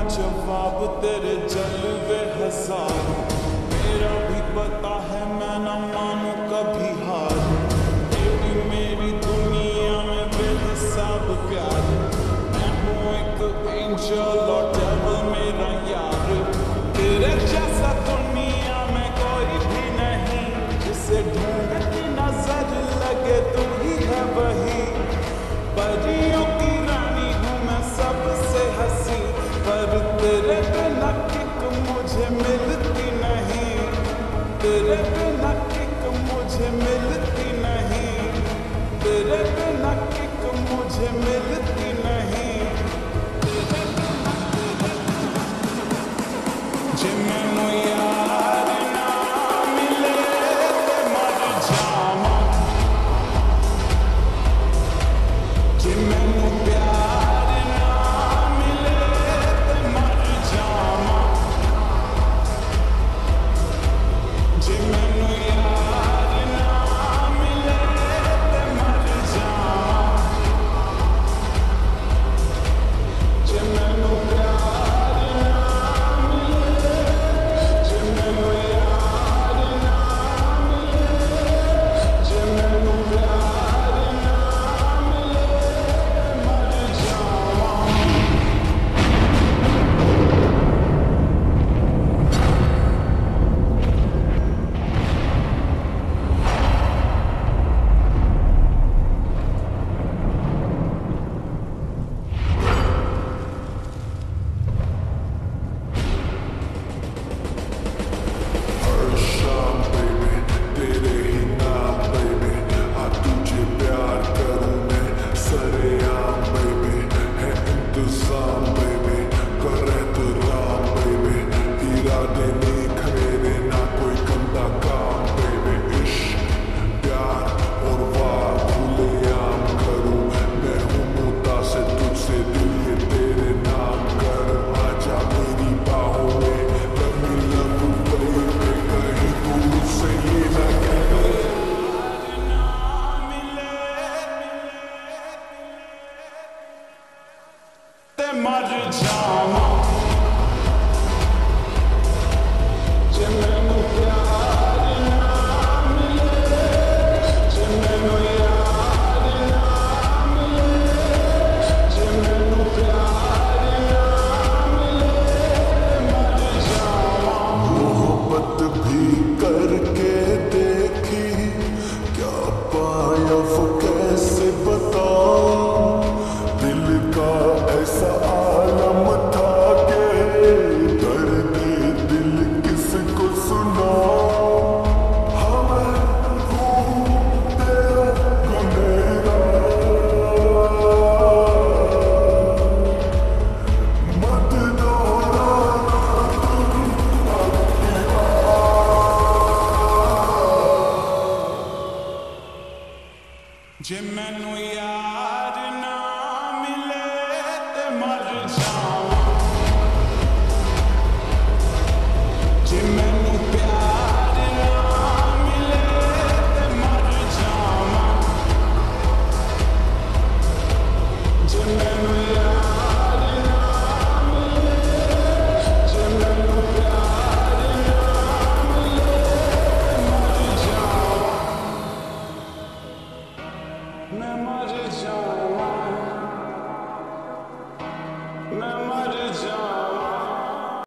जवाब तेरे जलवे हजार। मेरा भी पता है मैं न मानू कभी हार। तेरी मेरी दुनिया में बेहिसाब प्यार। मैं हूँ एक एंजल और डेविल मेरा यार। तेरे जैसा दुनिया में कोई भी नहीं, जिसे ढूंढती नजर लगे तू ही है वही। परियों की रानी हूँ मैं सबसे हंसी, पर तेरे बिना किक मुझे मिलती नहीं। तेरे बिना किक मुझे मिलती नहीं। तेरे बिना किक मुझे मिलती नहीं। जे मैनू यार ना मिले ते मर जावां। जे मैनू प्यार ना मिले ते मर जावां। जे मैनू यार ना मिले ते मर जावां। जे मैनू प्यार ना मिले, जे मैनू यार ना मिले, जे मैनू प्यार ना मिले मर जावां। हर शाम बेबी तेरे ही नाम बेबी, हाँ तुझे प्यार करूँ मैं सरेआम बेबी। है इंतजाम बेबी कर एहतराम बेबी, इरादे नेक मेरे ना कोई गंदा काम बेबी। इश्क प्यार और वार खुलेआम करूँ मैं हूँ मुतासिर तुझसे दिल ये तेरे नाम कर। आजा मेरी बाहों में let me love you baby, कहीं तू मुझसे ये ना कहे ते मर जावां। जे मैनू प्यार ना मिले, जे मैनू यार ना मिले, जे मैनू प्यार ना मिले मर जावां। मोहब्बत भी करके देखी, क्या पाया वो कैसे बताऊं। दिल का ऐसा आलम था के दर्द दिल किसको सुनाऊं। हाँ मैं हूँ तेरा गुनहगार, मत दोहराना तुम अपनी जे मैनू यार ना मिले ते मर जावां। जे मैनू प्यार ना मिले ते मर जावां। जे मैनू यार ना मिले, जे मैनू प्यार ना मिले मर जावां। मैं मर जावां। मैं मर